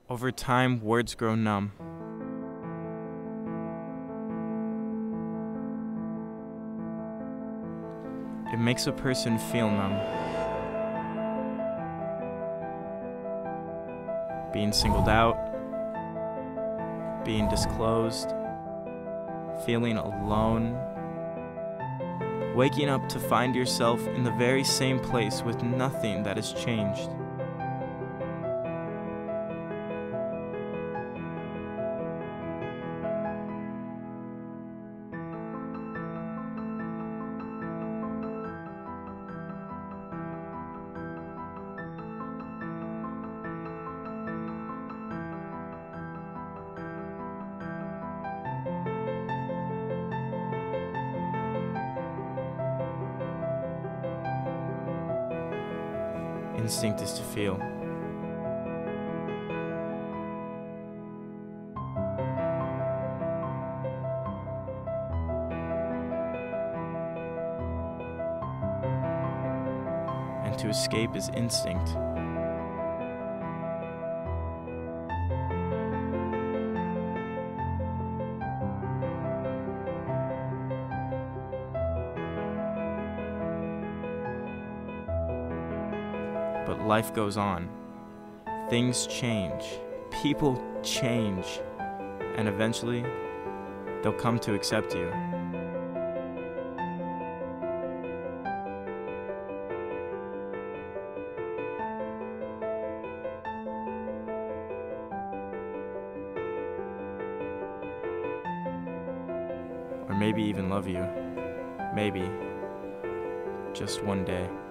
Over time, words grow numb. It makes a person feel numb. Being singled out, being disclosed, feeling alone, waking up to find yourself in the very same place with nothing that has changed. Instinct is to feel. And to escape is instinct. But life goes on. Things change. People change. And eventually, they'll come to accept you. Or maybe even love you. Maybe. Just one day.